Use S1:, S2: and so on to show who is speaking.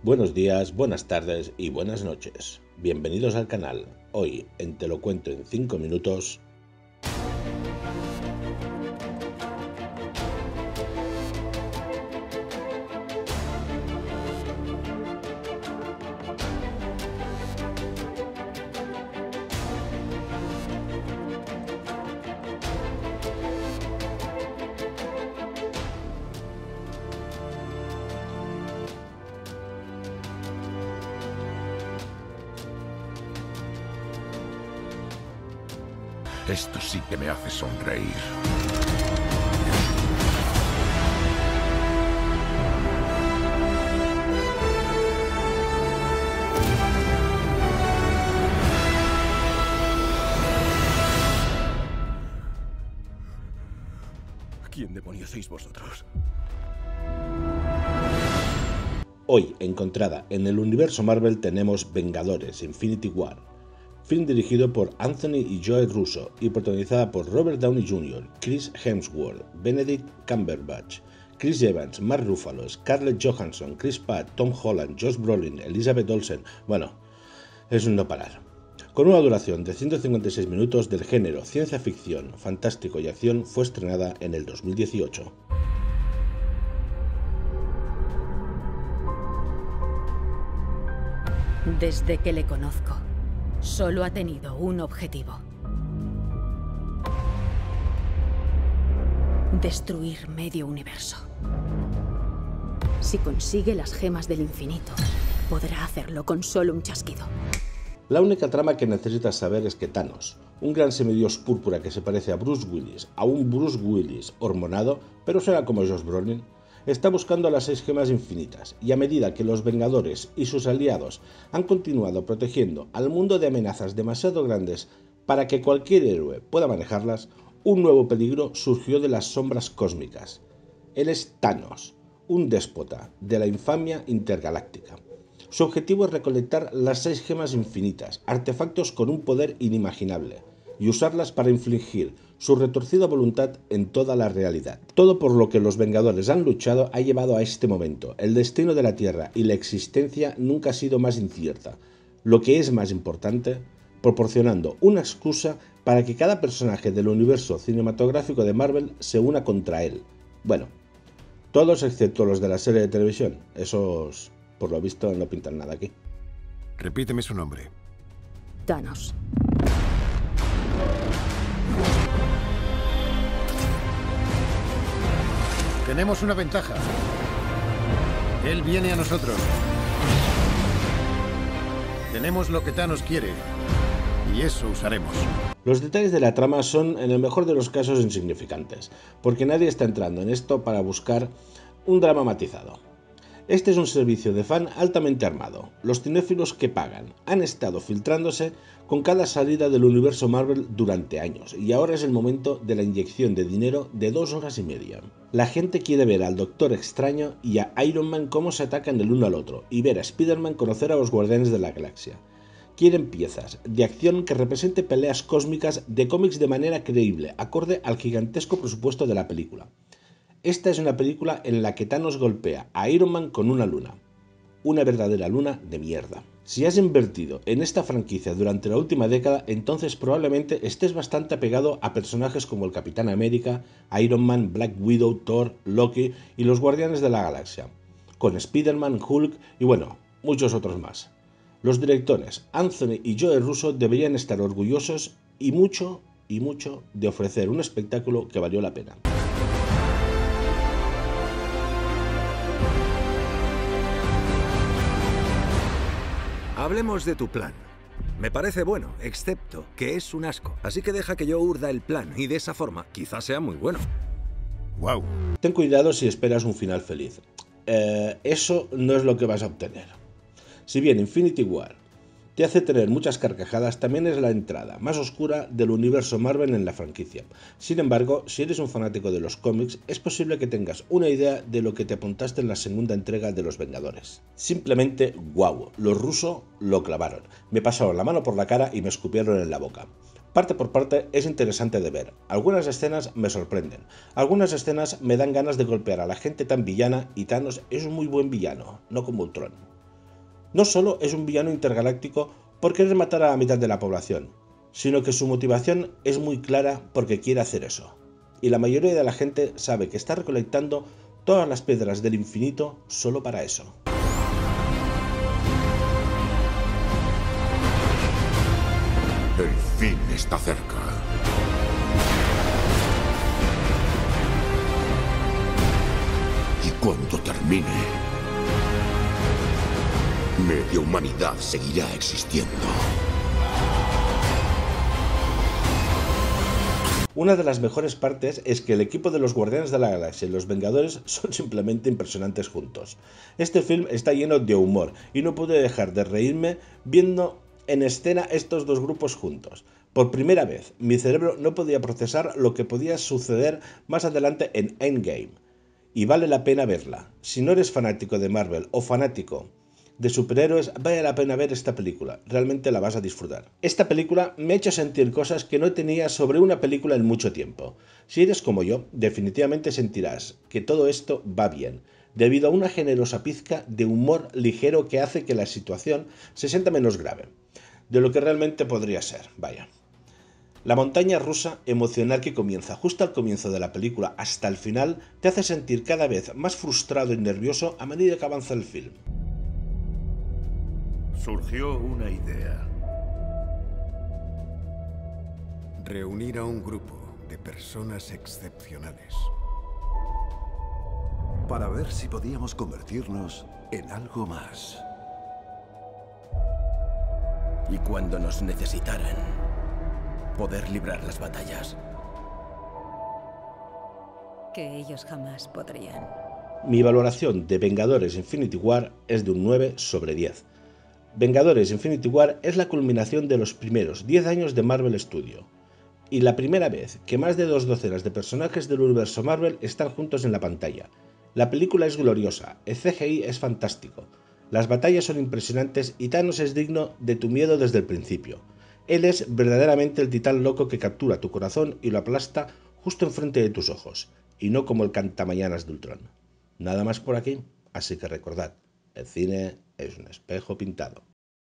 S1: Buenos días, buenas tardes y buenas noches. Bienvenidos al canal. Hoy en Te lo cuento en 5 minutos.
S2: Esto sí que me hace sonreír.
S3: ¿Quién demonios sois vosotros?
S1: Hoy, encontrada en el universo Marvel, tenemos Vengadores Infinity War, film dirigido por Anthony y Joe Russo y protagonizada por Robert Downey Jr., Chris Hemsworth, Benedict Cumberbatch, Chris Evans, Mark Ruffalo, Scarlett Johansson, Chris Pratt, Tom Holland, Josh Brolin, Elizabeth Olsen. Bueno, es un no parar. Con una duración de 156 minutos, del género ciencia ficción, fantástico y acción, fue estrenada en el 2018.
S4: Desde que le conozco, solo ha tenido un objetivo: destruir medio universo. Si consigue las gemas del infinito, podrá hacerlo con solo un chasquido.
S1: La única trama que necesitas saber es que Thanos, un gran semidios púrpura que se parece a Bruce Willis, a un Bruce Willis hormonado, pero suena como Josh Brolin, está buscando las 6 gemas infinitas, y a medida que los Vengadores y sus aliados han continuado protegiendo al mundo de amenazas demasiado grandes para que cualquier héroe pueda manejarlas, un nuevo peligro surgió de las sombras cósmicas. Él es Thanos, un déspota de la infamia intergaláctica. Su objetivo es recolectar las 6 gemas infinitas, artefactos con un poder inimaginable, y usarlas para infligir su retorcida voluntad en toda la realidad. Todo por lo que los Vengadores han luchado ha llevado a este momento. El destino de la Tierra y la existencia nunca ha sido más incierta. Lo que es más importante, proporcionando una excusa para que cada personaje del universo cinematográfico de Marvel se una contra él. Bueno, todos excepto los de la serie de televisión. Esos, por lo visto, no pintan nada aquí.
S3: Repíteme su nombre.
S4: Thanos.
S3: Tenemos una ventaja. Él viene a nosotros. Tenemos lo que Thanos quiere, y eso usaremos.
S1: Los detalles de la trama son, en el mejor de los casos, insignificantes, porque nadie está entrando en esto para buscar un drama matizado. Este es un servicio de fan altamente armado. Los cinéfilos que pagan han estado filtrándose con cada salida del universo Marvel durante años, y ahora es el momento de la inyección de dinero de 2 horas y media. La gente quiere ver al Doctor Extraño y a Iron Man cómo se atacan el uno al otro, y ver a Spider-Man conocer a los Guardianes de la Galaxia. Quieren piezas de acción que represente peleas cósmicas de cómics de manera creíble, acorde al gigantesco presupuesto de la película. Esta es una película en la que Thanos golpea a Iron Man con una luna. Una verdadera luna de mierda. Si has invertido en esta franquicia durante la última década, entonces probablemente estés bastante apegado a personajes como el Capitán América, Iron Man, Black Widow, Thor, Loki y los Guardianes de la Galaxia, con Spider-Man, Hulk y bueno, muchos otros más. Los directores Anthony y Joe Russo deberían estar orgullosos y mucho de ofrecer un espectáculo que valió la pena.
S5: Hablemos de tu plan. Me parece bueno, excepto que es un asco. Así que deja que yo urda el plan y de esa forma quizás sea muy bueno.
S3: ¡Wow!
S1: Ten cuidado si esperas un final feliz. Eso no es lo que vas a obtener. Si bien Infinity War te hace tener muchas carcajadas, también es la entrada más oscura del universo Marvel en la franquicia. Sin embargo, si eres un fanático de los cómics, es posible que tengas una idea de lo que te apuntaste en la segunda entrega de Los Vengadores. Simplemente wow, los rusos lo clavaron. Me pasaron la mano por la cara y me escupieron en la boca. Parte por parte es interesante de ver. Algunas escenas me sorprenden. Algunas escenas me dan ganas de golpear a la gente tan villana, y Thanos es un muy buen villano, no como Ultron. No solo es un villano intergaláctico por querer matar a la mitad de la población, sino que su motivación es muy clara porque quiere hacer eso. Y la mayoría de la gente sabe que está recolectando todas las piedras del infinito solo para eso.
S2: El fin está cerca. Y cuando termine, media humanidad seguirá existiendo.
S1: Una de las mejores partes es que el equipo de los Guardianes de la Galaxia y los Vengadores son simplemente impresionantes juntos. Este film está lleno de humor y no pude dejar de reírme viendo en escena estos dos grupos juntos. Por primera vez, mi cerebro no podía procesar lo que podía suceder más adelante en Endgame. Y vale la pena verla. Si no eres fanático de Marvel o fanático de superhéroes, vale la pena ver esta película, realmente la vas a disfrutar. Esta película me ha hecho sentir cosas que no tenía sobre una película en mucho tiempo. Si eres como yo, definitivamente sentirás que todo esto va bien, debido a una generosa pizca de humor ligero que hace que la situación se sienta menos grave, de lo que realmente podría ser, vaya. La montaña rusa emocional que comienza justo al comienzo de la película hasta el final te hace sentir cada vez más frustrado y nervioso a medida que avanza el film.
S3: Surgió una idea. Reunir a un grupo de personas excepcionales.
S6: Para ver si podíamos convertirnos en algo más.
S7: Y cuando nos necesitaran, poder librar las batallas.
S8: Que ellos jamás podrían.
S1: Mi valoración de Vengadores Infinity War es de un 9 sobre 10. Vengadores Infinity War es la culminación de los primeros 10 años de Marvel Studios, y la primera vez que más de 2 docenas de personajes del universo Marvel están juntos en la pantalla. La película es gloriosa, el CGI es fantástico, las batallas son impresionantes y Thanos es digno de tu miedo desde el principio. Él es verdaderamente el titán loco que captura tu corazón y lo aplasta justo enfrente de tus ojos, y no como el cantamañanas de Ultron. Nada más por aquí, así que recordad, el cine es un espejo pintado.